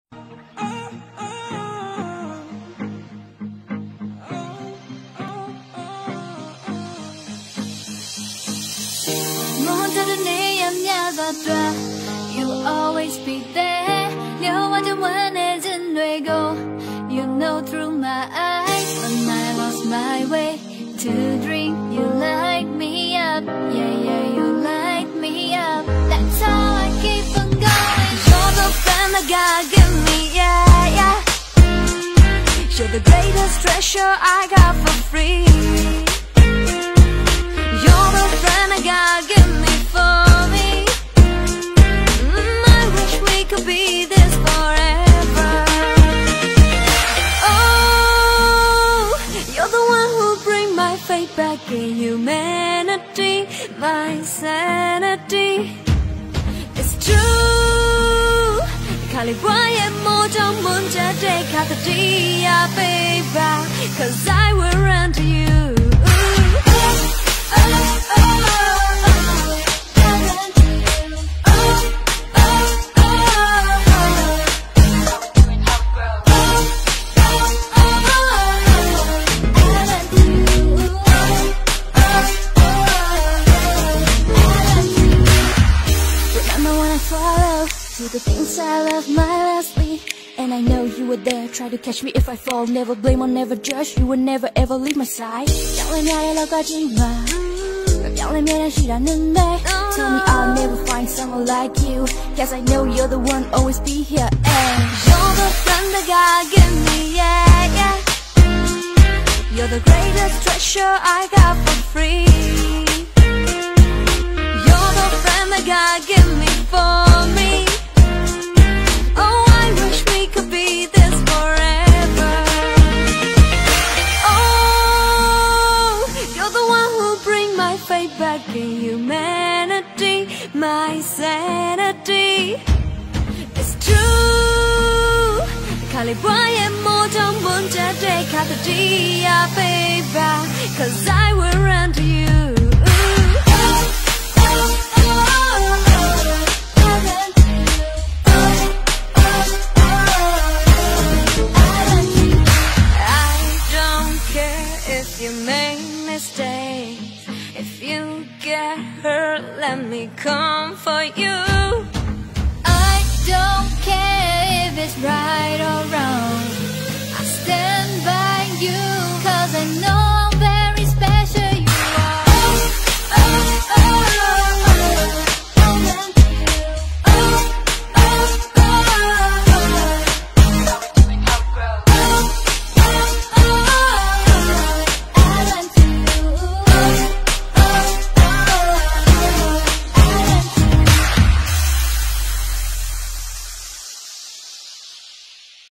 You always be there. Nếu anh chẳng muốn em dừng đuổi go. You know through my eyes when I lost my way to drink. You light me up, yeah, yeah, you light me up. That's how I keep on going. You're the friend that God give me, yeah, yeah. You're the greatest treasure I got for free. You're the friend that God give me for me. I wish we could be this forever. Oh, you're the one who bring my faith back in humanity, my sanity. It's true. Kali why em more trong muốn cha để cả thật đi, yeah, baby. 'Cause I will run to you. Do the things I love my lastly. And I know you were there, try to catch me if I fall. Never blame or never judge, you would never ever leave my side. Chẳng lẽ mẹ là có gì mà chẳng lẽ mẹ chỉ là nên đây. Tell me I'll never find someone like you, 'cause I know you're the one, always be here. And you're the friend that God give me, yeah, yeah. You're the greatest treasure I got for free. You're the friend that God give me for me. Oh, I wish we could be this forever. Oh, you're the one who bring my faith back in humanity, my sanity. It's true. Kali why em more trong muốn cha để cả thật đi, yeah, baby. 'Cause I will run to you. You make mistakes. If you get hurt, let me come for you. I don't care if it's right.